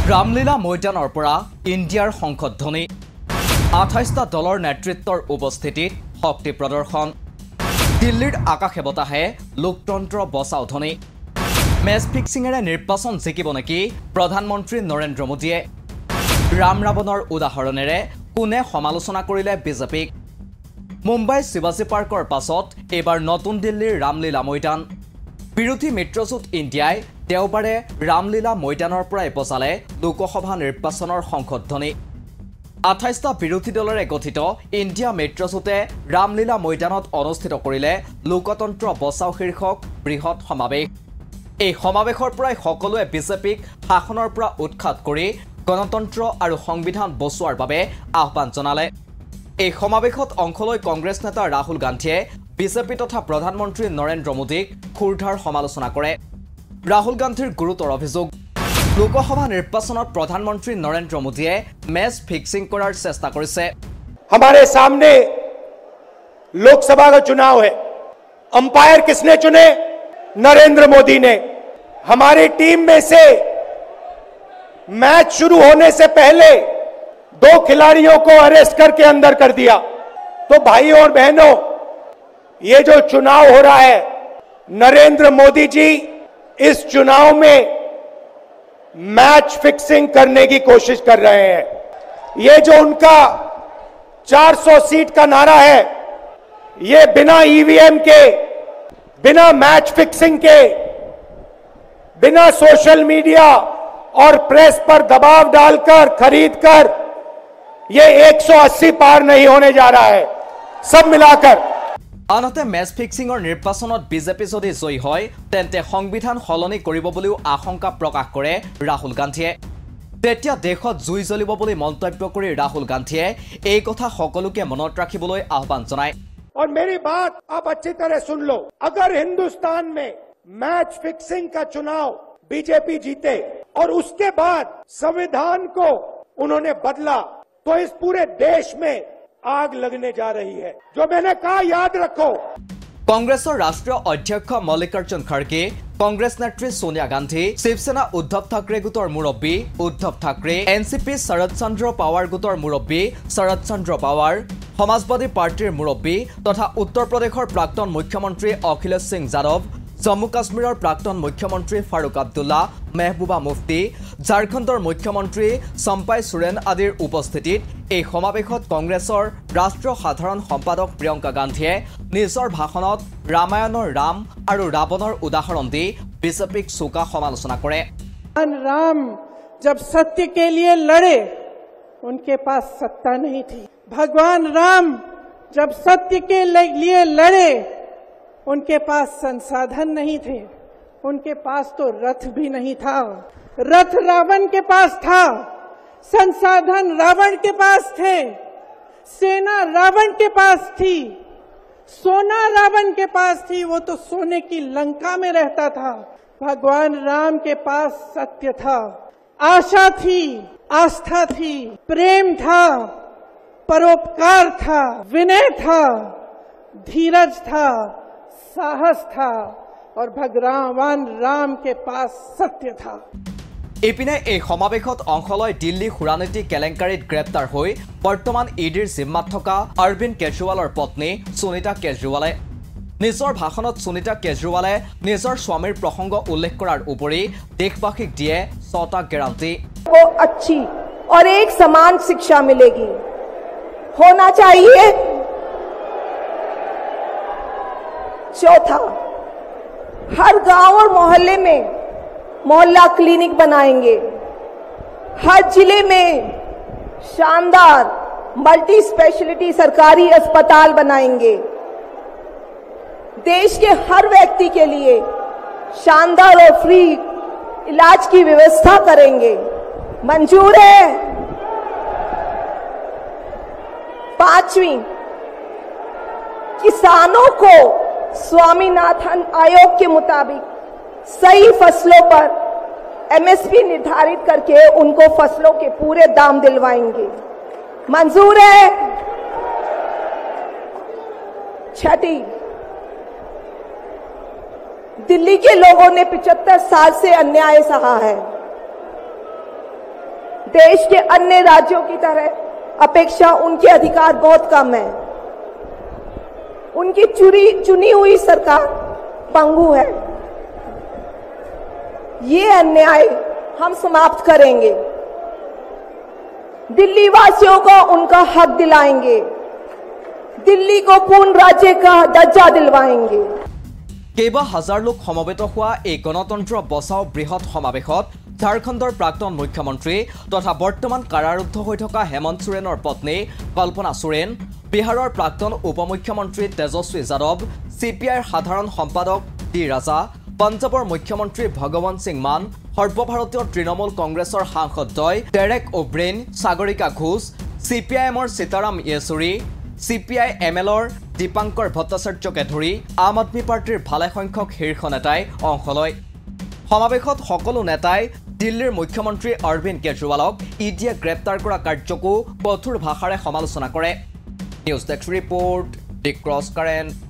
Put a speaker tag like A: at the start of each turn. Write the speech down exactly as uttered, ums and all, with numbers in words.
A: रामलीला मैदाনৰ পৰা ইণ্ডিয়াৰ সংশোধনী আঠাইশটা দলৰ নেতৃত্বৰ উপস্থিতিত শক্তি প্ৰদৰ্শন দিল্লীৰ আকাশে বতাহে লোকতন্ত্ৰ বচাউধনী মেচ ফিক্সিঙেৰে নিৰ্বাচন জিকিব নেকি প্ৰধানমন্ত্ৰী নৰেন্দ্ৰ মোদীয়ে ৰাম ৰাৱণৰ উদাহৰণেৰে কোনে সমালোচনা কৰিলে বিজেপিক মুম্বাই শিৱাজী পাৰ্কৰ পাছত এবাৰ নতুন দিল্লীৰ ৰামলীলা মৈদান বিৰোধী মিত্ৰজোঁট ইণ্ডিয়াই দেওবাৰে ৰামলীলা মৈদানৰ পৰাই বচালে লোকসভা নিৰ্বাচনৰ সংশোধনী আঠাইশটা বিৰোধী দলৰে গঠিত ইণ্ডিয়া মিত্ৰজোঁটে ৰামলীলা মৈদানত অনুষ্ঠিত কৰিলে লোকতন্ত্ৰ বচাও শীৰ্ষক বৃহৎ সমাৱেশ এই সমাৱেশৰ পৰাই সকলোৱে বিজেপিক শাসনৰ পৰা উৎখাত কৰি গণতন্ত্ৰ আৰু সংবিধান বচোৱাৰ বাবে আহ্বান জনালে এই সমাৱেশত অংশ লৈ কংগ্ৰেছ নেতা ৰাহুল গান্ধীয়ে বিজেপি তথা প্ৰধানমন্ত্ৰী নৰেন্দ্ৰ মোদীক খুৰধাৰ সমালোচনা কৰে राहुल गांधीर गुरुतर अभियोग लोकसभा निर्वाचनत प्रधानमंत्री नरेंद्र मोदीए मैच फिक्सिंग करार चेष्टा करिছে
B: हमारे सामने लोकसभा का चुनाव है अंपायर किसने चुने नरेंद्र मोदी ने हमारी टीम में से मैच शुरू होने से पहले दो खिलाड़ियों को अरेस्ट करके अंदर कर दिया तो भाइयों और बहनों ये जो चुनाव हो रहा है नरेंद्र मोदी जी इस चुनाव में मैच फिक्सिंग करने की कोशिश कर रहे हैं ये जो उनका चार सौ सीट का नारा है ये बिना ईवीएम के बिना मैच फिक्सिंग के बिना सोशल मीडिया और प्रेस पर दबाव डालकर खरीदकर ये एक सौ अस्सी पार नहीं होने जा रहा है सब मिलाकर
A: আনহাতে মেচ ফিক্সিঙৰ নিৰ্বাচনত বিজেপি যদি জয়ী হয় তেন্তে সংবিধান সলনি কৰিব বুলিও আশংকা প্ৰকাশ কৰে ৰাহুল গান্ধীয়ে তেতিয়া দেশত জুই জ্বলিব বুলি মন্তব্য কৰি ৰাহুল গান্ধীয়ে এই কথা সকলোকে মনত ৰাখিবলৈ আহ্বান জনায়
B: और मेरी बात आप अच्छी तरह सुन लो अगर हिंदुस्तान में मैच फिक्सिंग का चुनाव बीजेपी जीते और उसके बाद संविधान को उन्होंने बदला तो इस पूरे देश में आग लगने जा रही है जो मैंने कहा याद रखो
A: कांग्रेसर राष्ट्रीय अध्यक्ष मल्लिकार्जुन खड़गे कांग्रेस नेत्री सोनिया गांधी शिवसेना उद्धव ठाकरे गुटर मुरब्बी उद्धव ठाकरे एनसीपी शरद चंद्र पावार गुटर मुरब्बी शरद चंद्र पावार समाजवादी पार्टीर मुरब्बी तथा उत्तर प्रदेशर प्राक्तन मुख्यमंत्री अखिलेश सिंह यादव जम्मू काश्मीर प्राक्तन मुख्यमंत्री फारूक अब्दुल्ला महबूबा मुफ्ती झारखंडर मुख्यमंत्री सम्पाई सोरेन आदिर उपस्थितित এই সমাৱেশত কংগ্ৰেছৰ ৰাষ্ট্ৰীয় সাধাৰণ সম্পাদক প্ৰিয়ংকা গান্ধীয়ে নিজৰ ভাষণত ৰামায়ণৰ ৰাম আৰু ৰাৱণৰ উদাহৰণ দি বিজেপিক চোকা সমালোচনা কৰে
C: राम जब सत्य के लिए लड़े उनके पास सत्ता नहीं थी भगवान राम जब सत्य के लिए लड़े उनके पास संसाधन नहीं थे उनके पास तो रथ भी नहीं था रथ रावण के पास था संसाधन रावण के पास थे सेना रावण के पास थी सोना रावण के पास थी वो तो सोने की लंका में रहता था भगवान राम के पास सत्य था आशा थी आस्था थी प्रेम था परोपकार था विनय था धीरज था साहस था और भगवान राम के पास सत्य था
A: इपिने এই সমাৱেশত অংশ লৈ দিল্লী খুৰানীতি কেলেংকাৰীত গ্ৰেপ্তাৰ হৈ বৰ্তমান ইডিৰ জিম্মাত থকা অৰবিন্দ কেজৰিৱালৰ পত্নী সুনিতা কেজৰিৱালে নিজৰ ভাষণত সুনিতা কেজৰিৱালে নিজৰ স্বামীৰ প্ৰসংগ উল্লেখ কৰাৰ উপৰি দেশবাসীক দিয়ে ছটা গ্যাৰান্টি
D: को अच्छी और एक समान शिक्षा मिलेगी होना चाहिए चौथा हर गांव और मोहल्ले में मोहल्ला क्लिनिक बनाएंगे हर जिले में शानदार मल्टी स्पेशलिटी सरकारी अस्पताल बनाएंगे देश के हर व्यक्ति के लिए शानदार और फ्री इलाज की व्यवस्था करेंगे मंजूर है पांचवी किसानों को स्वामीनाथन आयोग के मुताबिक सही फसलों पर एमएसपी निर्धारित करके उनको फसलों के पूरे दाम दिलवाएंगे मंजूर है छठी दिल्ली के लोगों ने पचहत्तर साल से अन्याय सहा है देश के अन्य राज्यों की तरह अपेक्षा उनके अधिकार बहुत कम है। उनकी चुरी चुनी हुई सरकार पंगु है। ये अन्याय हम समाप्त करेंगे। दिल्ली वासियों को उनका हक दिलाएंगे। दिल्ली को पूर्ण राज्य का दर्जा दिलवाएंगे।
A: केबा हजार लोक समवेत हुआ एक गणतंत्र बचाओ बृहৎ समावेशत झारखंडर प्राक्तन मुख्यमंत्री तथा बर्तमान कारारुद्ध हो थका हेमंत सोरेনৰ पत्नी कल्पना सोरेन, बिहाৰৰ प्राक्तन उपमुख्यमंत्री तेजस्वी यादव, सीपीआईৰ साधारण सम्पादक ডি ৰাজা, पंजाबर मुख्यमंत्री भगवंत सिंह मान, सर्वभारतीय तृणमूल कांग्रेसर सांसदद्वय डेरेक ओब्रेन, सागरिका घोष, सीपीआईएমৰ सीताराम येचुरी, सीपीआई एमएলৰ दीपांकर भट्टाचार्যকে ধৰি आम आदमी पार्टीर भालेसंख्यक शीर्ष नेताই अंश লয়। সমাবেশত সকলো নেতাই দিল্লীৰ মুখ্যমন্ত্ৰী অৰবিন্দ কেজৰিৱালক ইডিয়ে গ্ৰেপ্তাৰ কৰা কাৰ্যকো কঠোৰ ভাষাৰে সমালোচনা কৰে। News desk report, the cross current.